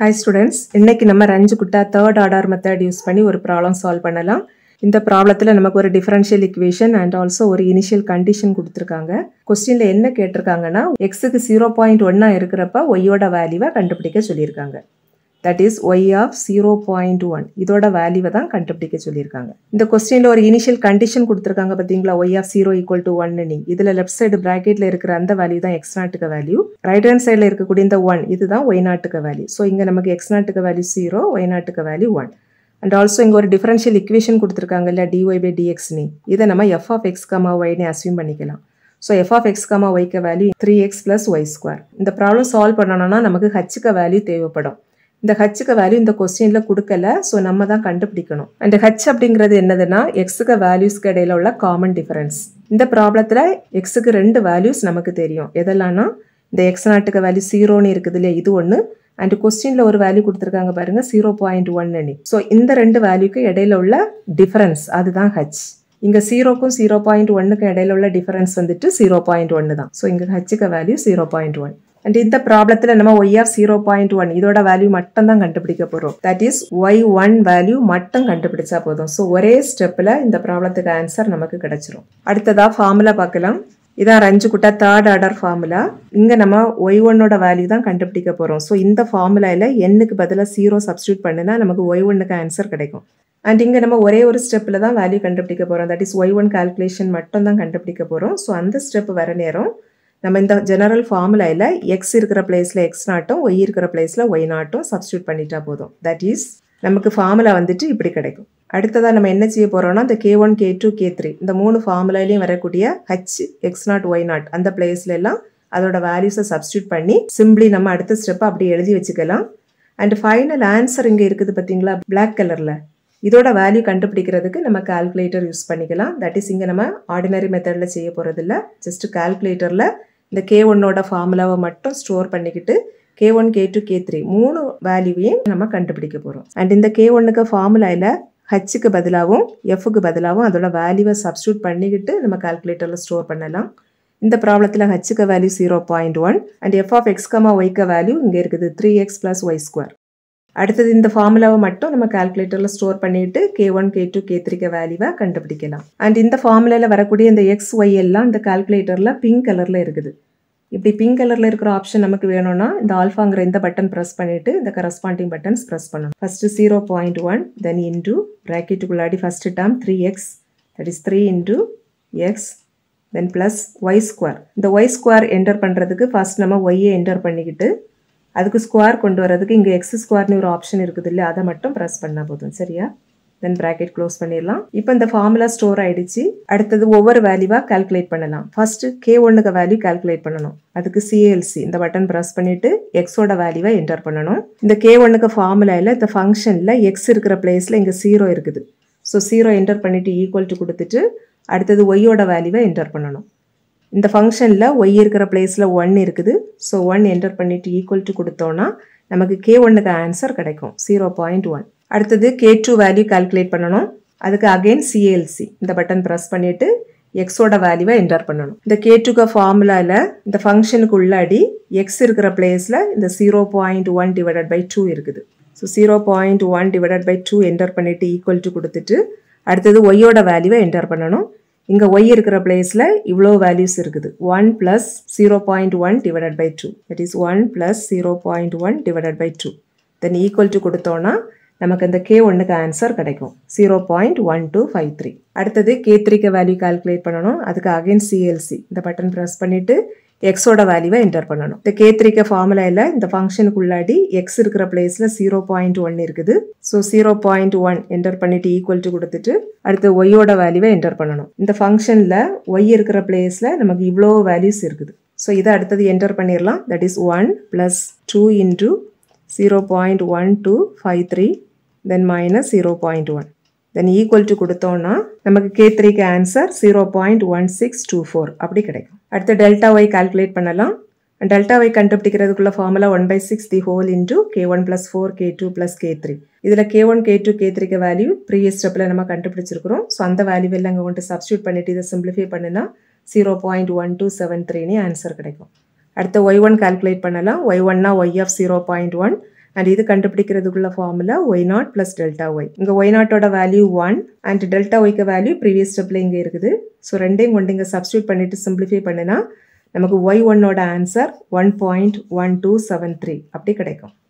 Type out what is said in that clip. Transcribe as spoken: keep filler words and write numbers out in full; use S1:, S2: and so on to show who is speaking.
S1: Hi students, இன்னைக்கு நம்ம Runge Kutta third order method use பண்ணி ஒரு problem solve பண்ணலாம். இந்த ப்ராப்ளத்துல நமக்கு ஒரு differential equation and also ஒரு initial condition கொடுத்திருக்காங்க. क्वेश्चनல என்ன கேட்டிருக்காங்கன்னா x க்கு zero point one இருக்குறப்ப y ஓட வேல்யூவை கண்டுபிடிக்க சொல்லிருக்காங்க. That is y of zero point one. இதோட வேல்யூவை தான் கண்டுபிடிக்க சொல்லிருக்காங்க. இந்த क्वेश्चनல ஒரு initial condition கொடுத்திருக்காங்க பாத்தீங்களா, y of zero equal to one னு. இதுல left side bracketல இருக்கிற அந்த வேல்யூ தான் x zero க்கு வேல்யூ. Right hand sideல இருக்கக்கூடிய இந்த one இதுதான் y zero க்கு வேல்யூ. சோ இங்க நமக்கு x zero க்கு வேல்யூ zero, y zero க்கு வேல்யூ one. And also இங்க ஒரு differential equation கொடுத்திருக்காங்கல்ல dy by dx னு. இத நம்ம f of x, y னு assume பண்ணிக்கலாம். So f of x, y க்கு value three x plus y square. இந்த ப்ராப்ளம் சால்வ் பண்ணனும்னா நமக்கு h க்கு வேல்யூ தேவைப்படும். இந்த h க்கு வேல்யூ இந்த क्वेश्चनல கொடுக்கல, சோ நம்ம தான் கண்டுபிடிக்கணும். and h அப்படிங்கிறது என்னதுன்னா x க்கு வேல்யூஸ்க்கு இடையில உள்ள காமன் டிஃபரன்ஸ். இந்த ப்ராப்ளத்துல x க்கு ரெண்டு வேல்யூஸ் நமக்கு தெரியும். எதெல்லாம்னா இந்த x zero க்கு வேல்யூ zero னு இருக்குதுல, இது ஒன்னு. and क्वेश्चनல ஒரு வேல்யூ கொடுத்திருக்காங்க பாருங்க zero point one னு. சோ இந்த ரெண்டு வேல்யூக்கு இடையில உள்ள டிஃபரன்ஸ் அதுதான் h. இங்க zero க்கும் zero point one க்கு இடையில உள்ள டிஃபரன்ஸ் வந்துட்டு zero point one தான். சோ இங்க h க்கு value zero point one. and இந்த ப்ராப்ளத்துல நம்ம y of zero point one இதோட வேல்யூ மட்டும் தான் கண்டுபிடிக்க போறோம். that is y one value மட்டும் கண்டுபிடிச்சா போதும். சோ ஒரே ஸ்டெப்ல இந்த ப்ராப்ளத்துக்கு ஆன்சர் நமக்கு கிடைச்சிரும். அடுத்ததா ஃபார்முலா பார்க்கலாம். இதான் Runge Kutta third order formula. இங்க நம்ம y one ஓட வேல்யூ தான் கண்டுபிடிக்க போறோம். சோ இந்த ஃபார்முலால n க்கு பதிலா zero சப்ஸ்டிட்யூட் பண்ணினா நமக்கு y one க்கு ஆன்சர் கிடைக்கும். and இங்க நம்ம ஒரே ஒரு ஸ்டெப்ல தான் வேல்யூ கண்டுபிடிக்க போறோம். that is y one calculation மட்டும் தான் கண்டுபிடிக்க போறோம். சோ அந்த ஸ்டெப் வர நேரம் நம்ம இந்த ஜெனரல் ஃபார்முலால x இருக்கிற பிளேஸ்ல x zero y இருக்கிற பிளேஸ்ல y zero சப்ஸ்டிட்யூட் பண்ணிட்டா போதும். that is நமக்கு ஃபார்முலா வந்துட்டு இப்படி கிடைக்கும். அடுத்ததா நம்ம என்ன செய்ய போறோம்னா இந்த k one k two k three இந்த மூணு ஃபார்முலாலயும் வரக்கூடிய h x zero y zero அந்த பிளேஸ்ல எல்லாம் அதோட வேல்யூஸை சப்ஸ்டிட்யூட் பண்ணி சிம்பிளி நம்ம அடுத்த ஸ்டெப் அப்படி எழுதி வச்சுக்கலாம். and ஃபைனல் ஆன்சர் இங்க இருக்குது பாத்தீங்களா black கலர்ல, இதோட வேல்யூ கண்டுபிடிக்கிறதுக்கு நம்ம கால்குலேட்டர் யூஸ் பண்ணிக்கலாம். that is இங்க நம்ம ஆர்டினரி மெத்தட்ல செய்ய போறது இல்ல, ஜஸ்ட் கால்குலேட்டர்ல இந்த k one ஓட ஃபார்முலாவை மட்டும் ஸ்டோர் பண்ணிக்கிட்டு k one k two k three மூணு வேல்யூவையும் நம்ம கண்டுபிடிக்க போறோம். and இந்த k one க்கு ஃபார்முலால h க்கு பதிலாவும் f க்கு பதிலாவும் அதோட வேல்யூவை சப்ஸ்டிட்யூட் பண்ணிக்கிட்டு நம்ம கால்குலேட்டர்ல ஸ்டோர் பண்ணலாம். இந்த ப்ராப்ளத்துல h க்கு value zero point one and f of x, y க்கு வேல்யூ இங்க இருக்குது three x plus y square. அடுத்தது இந்த ஃபார்முலாவை மட்டும் நம்ம கால்குலேட்டர்ல ஸ்டோர் பண்ணிட்டு k one k two k three க்கு வேல்யூவை கண்டுபிடிக்கலாம். and இந்த ஃபார்முலால வரக்கூடிய இந்த x y எல்லாம் இந்த கால்குலேட்டர்ல பிங்க் கலர்ல இருக்குது. இப்படி பிங்க் கலர்ல இருக்கிற ஆப்ஷன் நமக்கு வேணும்னா இந்த ஆல்பாங்கற இந்த பட்டன் பிரஸ் பண்ணிட்டு இந்த கரஸ்பாண்டிங் பட்டன்ஸ் பிரஸ் பண்ணணும். First zero point one, then into bracket குள்ளாடி first term three x, that is three into x, then plus y square. இந்த y square என்டர் பண்றதுக்கு ஃபர்ஸ்ட் நம்ம y ஐ என்டர் பண்ணிக்கிட்டு அதுக்கு ஸ்கொயர் கொண்டு வரதுக்கு இங்க x ஸ்கொயர்னு ஒரு ஆப்ஷன் இருக்குது இல்ல, அதை மட்டும் பிரஸ் பண்ணா போதும். சரியா? then bracket க்ளோஸ் பண்ணிரலாம். இப்போ இந்த ஃபார்முலா ஸ்டோர் ஆயிடுச்சு. அடுத்து ஒவ்வொரு வேல்யூவா கால்குலேட் பண்ணலாம். ஃபர்ஸ்ட் k one க்கு வேல்யூ கால்குலேட் பண்ணனும். அதுக்கு C L C இந்த பட்டன் பிரஸ் பண்ணிட்டு x ஓட வேல்யூவை என்டர் பண்ணனும். இந்த k one க்கு ஃபார்முலால இந்த ஃபங்க்ஷன்ல x இருக்கிற பிளேஸ்ல இங்க zero இருக்குது. சோ zero என்டர் பண்ணிட்டு ஈக்குவல் டு கொடுத்துட்டு அடுத்து y ஓட வேல்யூவை என்டர் பண்ணனும். இந்த ஃபங்க்ஷன்ல y இருக்கிற பிளேஸ்ல one இருக்குது. சோ one என்டர் பண்ணிட்டு ஈக்குவல் டு கொடுத்தோம்னா நமக்கு k one க்கு ஆன்சர் கிடைக்கும் zero point one. அடுத்து k two வேல்யூ கால்குலேட் பண்ணனும். அதுக்கு அகைன் C L C இந்த பட்டன் பிரஸ் பண்ணிட்டு x ஓட வேல்யூவை என்டர் பண்ணனும். இந்த k two க்கு ஃபார்முலால இந்த ஃபங்க்ஷனுக்கு உள்ளாடி x இருக்கிற பிளேஸ்ல இந்த zero point one divided by two இருக்குது. So zero point one divided by two enter பண்ணிட்டு ஈக்குவல் டு கொடுத்துட்டு அடுத்து y ஓட வேல்யூவை என்டர் பண்ணனும். இங்க y இருக்கிற பிளேஸ்ல இவ்ளோ வேல்யூஸ் இருக்குது. one plus zero point one divided by two, that is one plus zero point one divided by two, then equal to கொடுத்தோம்னா நமக்கு இந்த k one க்கு ஆன்சர் கிடைக்கும் zero point one two five three. அடுத்து k three க்கு value calculate பண்ணனும். அதுக்கு again C L C இந்த பட்டன் பிரஸ் பண்ணிட்டு x ஓட வேல்யூவை என்டர் பண்ணனும். இந்த k three க்கு ஃபார்முலால இந்த ஃபங்க்ஷனுக்கு உள்ளாடி x இருக்கிற பிளேஸ்ல zero point one இருக்குது. So zero point one enter பண்ணிட்டு ஈக்குவல் டு கொடுத்துட்டு அடுத்து y ஓட வேல்யூவை என்டர் பண்ணனும். இந்த ஃபங்க்ஷன்ல y இருக்கிற பிளேஸ்ல நமக்கு இவ்ளோ வேல்யூஸ் இருக்குது. சோ இத அடுத்து என்டர் பண்ணிரலாம். that is one plus two into zero point one two five three, then minus zero point one, then equal to கொடுத்தோம்னா நமக்கு k three க்கு answer zero point one six two four அப்படி கிடைக்கும். அடுத்து delta y calculate பண்ணலாம். Delta y கண்டுபிடிக்கிறதுக்குள்ள formula one by six the whole into k one plus four k two plus k three. இதுல k one k two k three க்கு வேல்யூ previous ஸ்டெப்ல நம்ம கண்டுபிடிச்சிருக்கோம். சோ அந்த வேல்யூ எல்லாம் அங்க கொண்டு சப்ஸ்டிட்யூட் பண்ணிட்டு இத சிம்பிளிஃபை பண்ணினா zero point one two seven three னு ஆன்சர் கிடைக்கும். அடுத்து y one கால்குலேட் பண்ணலாம். y one னா y of zero point one and இது கண்டுபிடிக்கிறதுக்குள்ள formula y naught plus delta y. இங்கே ஒய் நாட்டோட வேல்யூ ஒன் அண்ட் டெல்டா ஒய்க்கு வேல்யூ ப்ரீவியஸ் ஸ்டெப்பில் இங்கே இருக்குது. ஸோ ரெண்டையும் கொண்டு இங்கே சப்ஸ்டியூட் பண்ணிவிட்டு சிம்பிளிஃபை பண்ணினா நமக்கு ஒய் ஒன்னோட answer one point one two seven three அப்படி கிடைக்கும்.